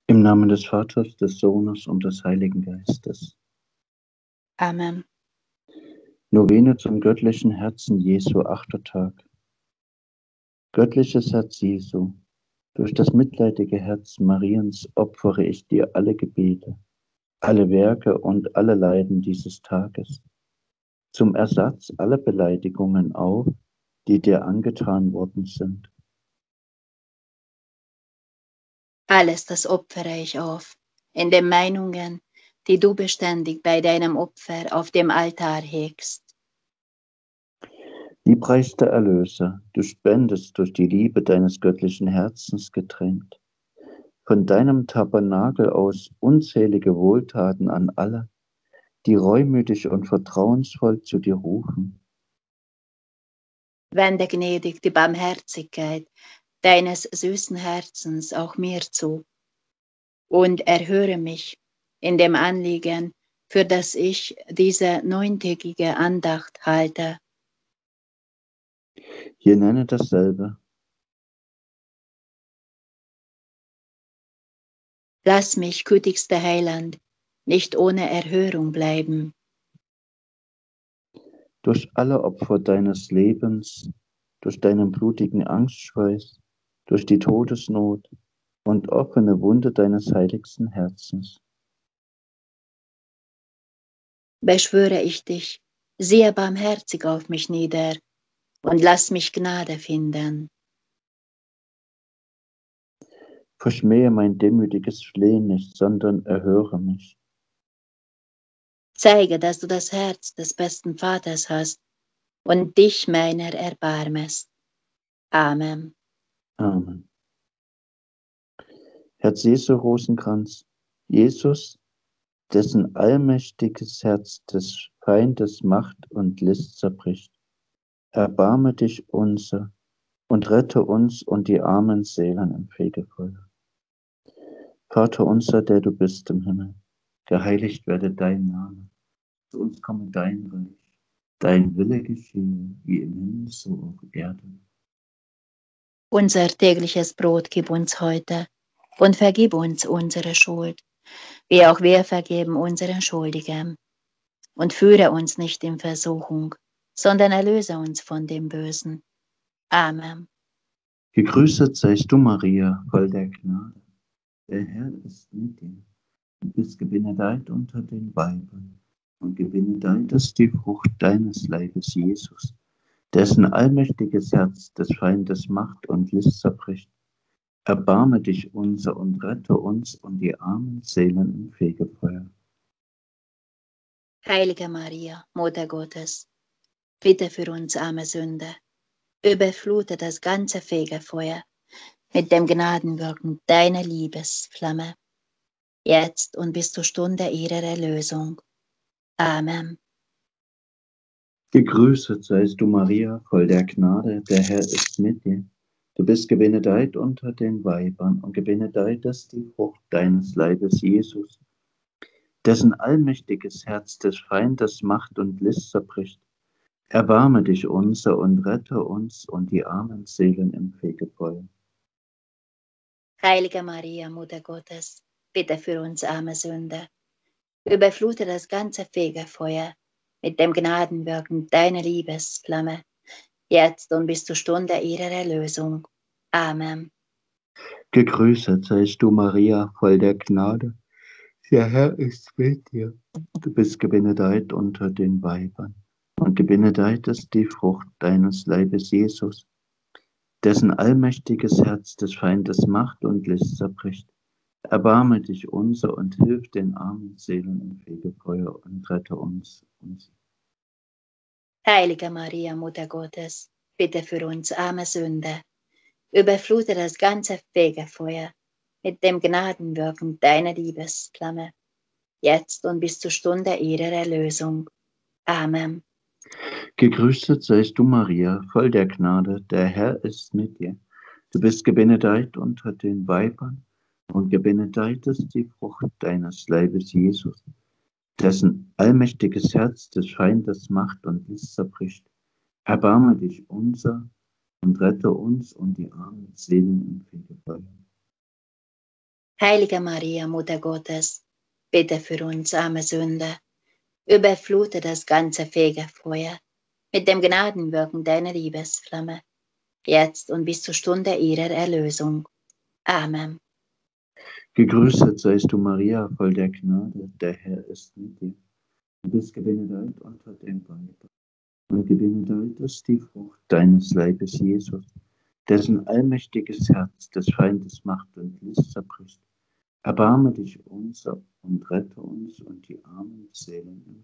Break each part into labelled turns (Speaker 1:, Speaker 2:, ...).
Speaker 1: Im Namen des Vaters, des Sohnes und des Heiligen Geistes.
Speaker 2: Amen.
Speaker 1: Novene zum göttlichen Herzen Jesu, 8. Tag. Göttliches Herz Jesu, durch das mitleidige Herz Mariens opfere ich dir alle Gebete, alle Werke und alle Leiden dieses Tages, zum Ersatz aller Beleidigungen auf, die dir angetan worden sind.
Speaker 2: Alles das opfere ich auf, in den Meinungen, die du beständig bei deinem Opfer auf dem Altar hegst.
Speaker 1: Liebreichster Erlöser, du spendest durch die Liebe deines göttlichen Herzens getränkt, von deinem Tabernakel aus unzählige Wohltaten an alle, die reumütig und vertrauensvoll zu dir rufen.
Speaker 2: Wende gnädig die Barmherzigkeit deines süßen Herzens auch mir zu und erhöre mich in dem Anliegen, für das ich diese 9-tägige Andacht halte.
Speaker 1: Hier nenne dasselbe.
Speaker 2: Lass mich, gütigster Heiland, nicht ohne Erhörung bleiben.
Speaker 1: Durch alle Opfer deines Lebens, durch deinen blutigen Angstschweiß, durch die Todesnot und offene Wunde deines heiligsten Herzens.
Speaker 2: Beschwöre ich dich, siehe barmherzig auf mich nieder und lass mich Gnade finden.
Speaker 1: Verschmähe mein demütiges Flehen nicht, sondern erhöre mich.
Speaker 2: Zeige, dass du das Herz des besten Vaters hast und dich meiner erbarmest. Amen.
Speaker 1: Amen. Herz Jesu Rosenkranz, Jesus, dessen allmächtiges Herz des Feindes Macht und List zerbricht, erbarme dich unser und rette uns und die armen Seelen im Fegefeuer. Vater unser, der du bist im Himmel, geheiligt werde dein Name. Zu uns komme dein Reich, dein Wille geschehe, wie im Himmel so auf Erden.
Speaker 2: Unser tägliches Brot gib uns heute und vergib uns unsere Schuld, wie auch wir vergeben unseren Schuldigen. Und führe uns nicht in Versuchung, sondern erlöse uns von dem Bösen. Amen.
Speaker 1: Gegrüßet seist du, Maria, voll der Gnade. Der Herr ist mit dir. Du bist gebenedeit unter den Weibern, und gebenedeit ist die Frucht deines Leibes, Jesus, dessen allmächtiges Herz des Feindes Macht und List zerbricht. Erbarme dich unser und rette uns und die armen Seelen im Fegefeuer.
Speaker 2: Heilige Maria, Mutter Gottes, bitte für uns arme Sünder, überflute das ganze Fegefeuer mit dem Gnadenwirken deiner Liebesflamme, jetzt und bis zur Stunde ihrer Erlösung. Amen.
Speaker 1: Gegrüßet seist du, Maria, voll der Gnade, der Herr ist mit dir. Du bist gebenedeit unter den Weibern, und gebenedeit ist die Frucht deines Leibes, Jesus, dessen allmächtiges Herz des Feindes Macht und List zerbricht. Erbarme dich unser und rette uns und die armen Seelen im Fegefeuer.
Speaker 2: Heilige Maria, Mutter Gottes, bitte für uns arme Sünder, überflute das ganze Fegefeuer mit dem Gnadenwirken deiner Liebesflamme, jetzt und bis zur Stunde ihrer Erlösung. Amen.
Speaker 1: Gegrüßet seist du, Maria, voll der Gnade. Der Herr ist mit dir. Du bist gebenedeit unter den Weibern, und gebenedeit ist die Frucht deines Leibes, Jesus, dessen allmächtiges Herz des Feindes Macht und List zerbricht. Erbarme dich unser und hilf den armen Seelen im Fegefeuer und rette uns.
Speaker 2: Heilige Maria, Mutter Gottes, bitte für uns arme Sünder, überflute das ganze Fegefeuer mit dem Gnadenwirken deiner Liebesflamme, jetzt und bis zur Stunde ihrer Erlösung. Amen.
Speaker 1: Gegrüßet seist du, Maria, voll der Gnade, der Herr ist mit dir. Du bist gebenedeit unter den Weibern, und gebenedeit ist die Frucht deines Leibes, Jesus, dessen allmächtiges Herz des Feindes Macht und List zerbricht. Erbarme dich unser und rette uns und die armen Seelen im Fegefeuer.
Speaker 2: Heilige Maria, Mutter Gottes, bitte für uns arme Sünder, überflute das ganze Fegefeuer mit dem Gnadenwirken deiner Liebesflamme, jetzt und bis zur Stunde ihrer Erlösung. Amen.
Speaker 1: Gegrüßet seist du, Maria, voll der Gnade, der Herr ist mit dir. Du bist gebenedeit unter den Weibern, und gebenedeit ist die Frucht deines Leibes, Jesus, dessen allmächtiges Herz des Feindes Macht und List zerbricht. Erbarme dich unser und rette uns und die armen Seelen.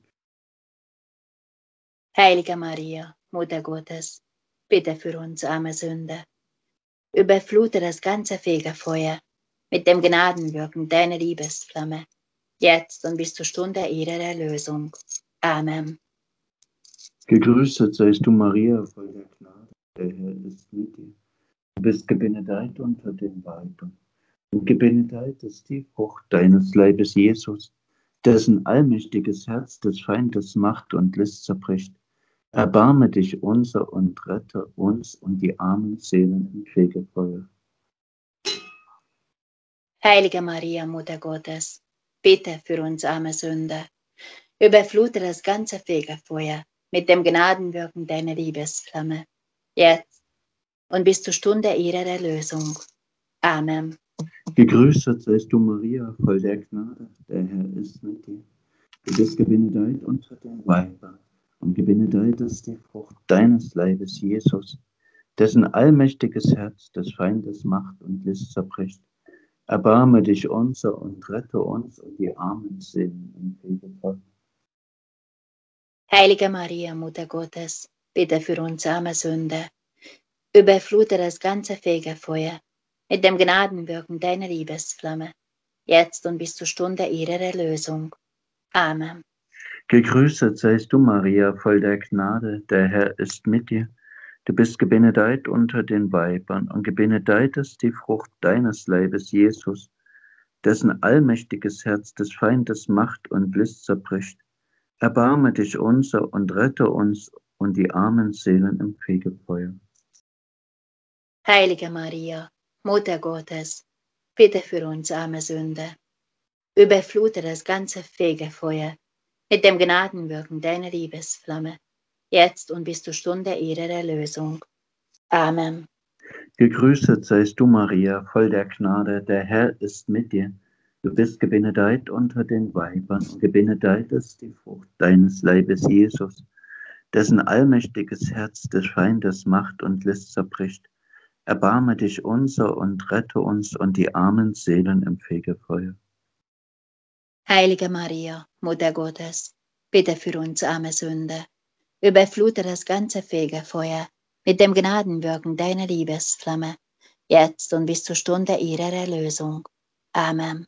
Speaker 2: Heilige Maria, Mutter Gottes, bitte für uns arme Sünder, überflute das ganze Fegefeuer mit dem Gnadenwirken deiner Liebesflamme, jetzt und bis zur Stunde ihrer Erlösung. Amen.
Speaker 1: Gegrüßet seist du, Maria, voll der Gnade, der Herr ist mit dir. Du bist gebenedeit unter den Weibern, und gebenedeit ist die Frucht deines Leibes, Jesus, dessen allmächtiges Herz des Feindes Macht und List zerbricht. Erbarme dich unser und rette uns und die armen Seelen im Fegefeuer.
Speaker 2: Heilige Maria, Mutter Gottes, bitte für uns arme Sünder, überflute das ganze Fegefeuer mit dem Gnadenwirken deiner Liebesflamme, jetzt und bis zur Stunde ihrer Erlösung. Amen.
Speaker 1: Gegrüßet seist du, Maria, voll der Gnade, der Herr ist mit dir. Du bist gebenedeit unter den Weibern, und gebenedeit ist die Frucht deines Leibes, Jesus, dessen allmächtiges Herz des Feindes Macht und List zerbricht. Erbarme dich unser und rette uns und die armen Seelen im Fegefeuer.
Speaker 2: Heilige Maria, Mutter Gottes, bitte für uns arme Sünder, überflute das ganze Fegefeuer mit dem Gnadenwirken deiner Liebesflamme, jetzt und bis zur Stunde ihrer Erlösung. Amen.
Speaker 1: Gegrüßet seist du, Maria, voll der Gnade, der Herr ist mit dir. Du bist gebenedeit unter den Weibern, und gebenedeit ist die Frucht deines Leibes, Jesus, dessen allmächtiges Herz des Feindes Macht und List zerbricht. Erbarme dich unser und rette uns und die armen Seelen im Fegefeuer.
Speaker 2: Heilige Maria, Mutter Gottes, bitte für uns arme Sünder, überflute das ganze Fegefeuer mit dem Gnadenwirken deiner Liebesflamme, jetzt und bis zur Stunde ihrer Erlösung. Amen.
Speaker 1: Gegrüßet seist du, Maria, voll der Gnade, der Herr ist mit dir. Du bist gebenedeit unter den Weibern, und gebenedeit ist die Frucht deines Leibes, Jesus, dessen allmächtiges Herz des Feindes Macht und List zerbricht. Erbarme dich unser und rette uns und die armen Seelen im Fegefeuer.
Speaker 2: Heilige Maria, Mutter Gottes, bitte für uns arme Sünder, überflute das ganze Fegefeuer mit dem Gnadenwirken deiner Liebesflamme, jetzt und bis zur Stunde ihrer Erlösung. Amen.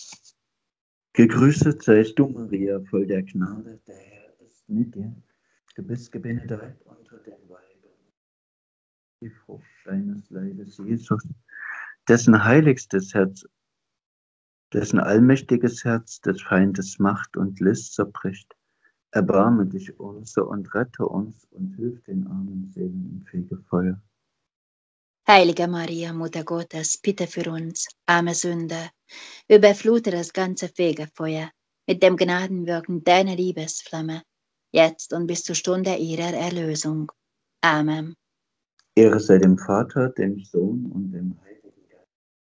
Speaker 1: Gegrüßet seist du, Maria, voll der Gnade, der Herr ist mit dir. Du bist gebenedeit unter den Weibern, die Frucht deines Leibes, Jesus, dessen heiligstes Herz, dessen allmächtiges Herz des Feindes Macht und List zerbricht. Erbarme dich unser und rette uns und hilf den armen Seelen im Fegefeuer.
Speaker 2: Heilige Maria, Mutter Gottes, bitte für uns, arme Sünder, überflute das ganze Fegefeuer mit dem Gnadenwirken deiner Liebesflamme, jetzt und bis zur Stunde ihrer Erlösung. Amen.
Speaker 1: Ehre sei dem Vater, dem Sohn und dem Heiligen Geist.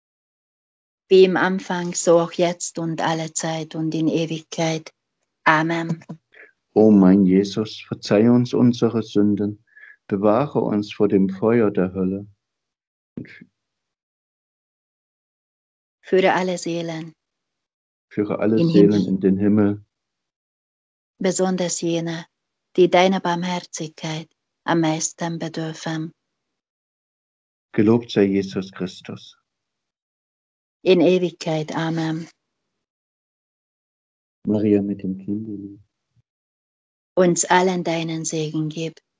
Speaker 2: Wie im Anfang, so auch jetzt und alle Zeit und in Ewigkeit. Amen.
Speaker 1: O mein Jesus, verzeih uns unsere Sünden, bewahre uns vor dem Feuer der Hölle.
Speaker 2: Führe alle Seelen
Speaker 1: Führe alle
Speaker 2: in
Speaker 1: Seelen
Speaker 2: Himmel,
Speaker 1: in den Himmel,
Speaker 2: besonders jene, die deiner Barmherzigkeit am meisten bedürfen.
Speaker 1: gelobt sei Jesus Christus.
Speaker 2: In Ewigkeit. Amen.
Speaker 1: Maria mit dem Kinde,
Speaker 2: Uns allen deinen Segen gib,